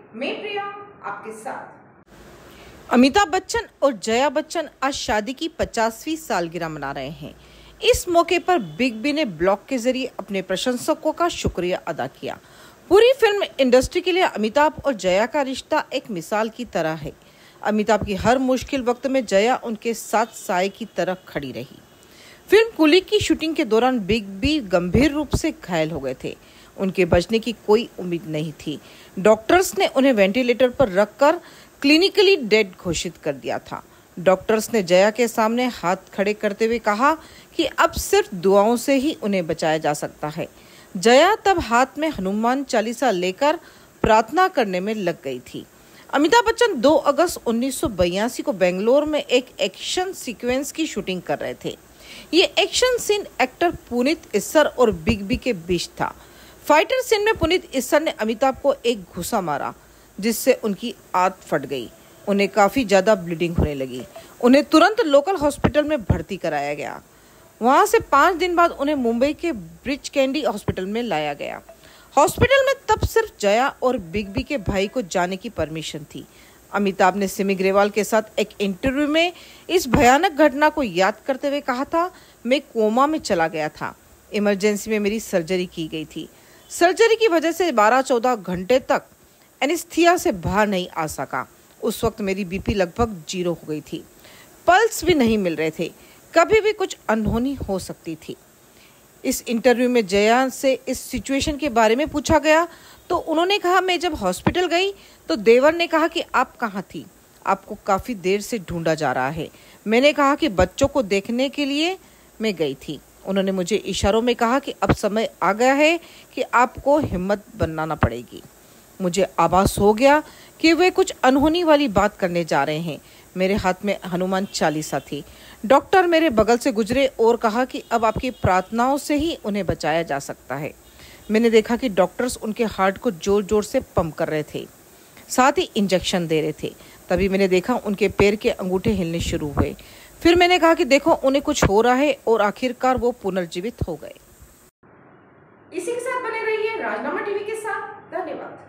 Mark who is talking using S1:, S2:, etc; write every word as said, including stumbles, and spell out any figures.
S1: मैं प्रिया आपके साथ।
S2: अमिताभ बच्चन और जया बच्चन आज शादी की पचासवीं सालगिरह मना रहे हैं। इस मौके पर बिग बी ने ब्लॉग के जरिए अपने प्रशंसकों का शुक्रिया अदा किया। पूरी फिल्म इंडस्ट्री के लिए अमिताभ और जया का रिश्ता एक मिसाल की तरह है। अमिताभ की हर मुश्किल वक्त में जया उनके साथ साए की तरह खड़ी रही। फिल्म कुली की शूटिंग के दौरान बिग बी गंभीर रूप से घायल हो गए थे। उनके बचने की कोई उम्मीद नहीं थी। डॉक्टर्स ने उन्हें वेंटिलेटर पर रखकर क्लिनिकली डेड घोषित कर दिया था। डॉक्टर्स ने जया के सामने हाथ खड़े करते हुए कहा कि अब सिर्फ दुआओं से ही उन्हें बचाया जा सकता है। जया तब हाथ में हनुमान चालीसा लेकर प्रार्थना करने में लग गई थी। अमिताभ बच्चन दो अगस्त उन्नीस सौ बयासी को बेंगलोर में एक एक्शन सीक्वेंस की शूटिंग कर रहे थे। ये action scene actor Puneet Issar और बिग बी के बीच था। फाइटर सीन में पुनीत इस्सर ने अमिताभ को एक घुसा मारा, जिससे उनकी आंत फट गई। उन्हें काफी ज्यादा ब्लीडिंग होने लगी। उन्हें तुरंत लोकल हॉस्पिटल में भर्ती कराया गया। वहां से पाँच दिन बाद उन्हें मुंबई के ब्रिच कैंडी हॉस्पिटल में लाया गया। हॉस्पिटल में तब सिर्फ जया और बिग बी के भाई को जाने की परमिशन थी। अमिताभ ने सिमी ग्रेवाल के साथ एक इंटरव्यू में इस भयानक घटना को याद करते हुए कहा था, मैं कोमा में चला गया था। इमरजेंसी में मेरी सर्जरी की गई थी। सर्जरी की वजह से बारह चौदह घंटे तक एनेस्थीसिया से बाहर नहीं आ सका। उस वक्त मेरी बीपी लगभग जीरो हो गई थी। पल्स भी नहीं मिल रहे थे। कभी भी कुछ अनहोनी हो सकती थी। इस इंटरव्यू में जया से इस सिचुएशन के बारे में पूछा गया तो उन्होंने कहा, मैं जब हॉस्पिटल गई तो देवर ने कहा कि आप कहाँ थी, आपको काफ़ी देर से ढूंढा जा रहा है। मैंने कहा कि बच्चों को देखने के लिए मैं गई थी। उन्होंने मुझे इशारों में कहा कि अब समय आ गया है कि आपको हिम्मत बनाना पड़ेगी। मुझे आभास हो गया कि वे कुछ अनहोनी वाली बात करने जा रहे हैं। मेरे हाथ में हनुमान चालीसा थी। डॉक्टर मेरे बगल से गुजरे और कहा कि अब आपकी प्रार्थनाओं से ही उन्हें बचाया जा सकता है। मैंने देखा कि डॉक्टर्स उनके हार्ट को जोर जोर से पंप कर रहे थे, साथ ही इंजेक्शन दे रहे थे। तभी मैंने देखा उनके पैर के अंगूठे हिलने शुरू हुए। फिर मैंने कहा कि देखो उन्हें कुछ हो रहा है, और आखिरकार वो पुनर्जीवित हो गए।
S1: इसी के साथ बने रहिए राजनामा टीवी के साथ। धन्यवाद।